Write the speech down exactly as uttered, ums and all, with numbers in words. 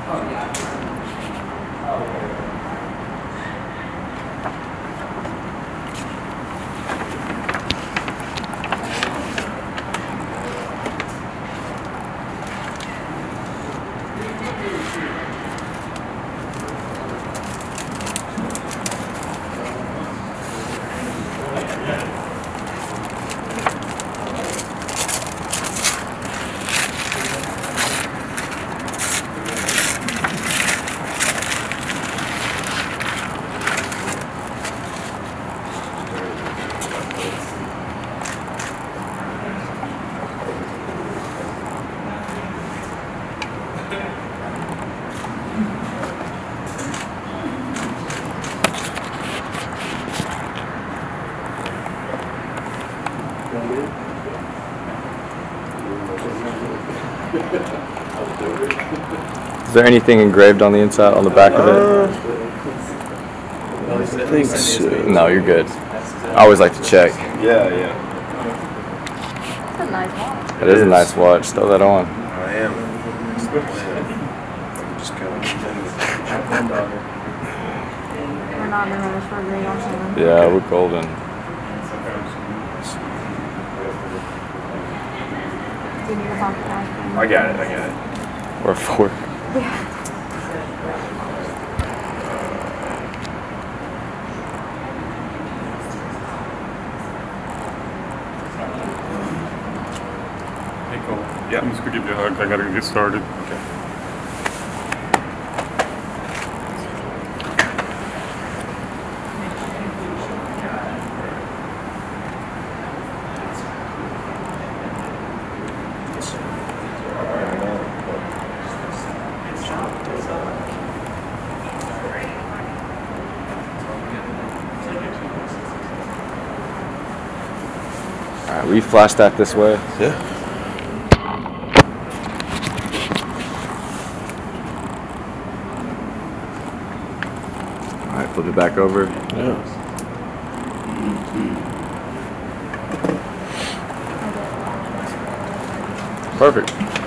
Is there anything engraved on the inside, on the back of it? Uh, I think so. No, you're good. I always like to check. Yeah, yeah. That's a nice watch. It is a nice watch. Throw that on. I am. I'm just kind of We're not doing this for green or something. Yeah, we're golden. Do you need a pocket ice cream? I got it, I got it. Or a fork. Yeah. Hey, Cole. Yeah. I'm just gonna give you a hug. I gotta get started. Okay. All right, will you flash that this way? Yeah. All right, flip it back over. Yeah. Perfect.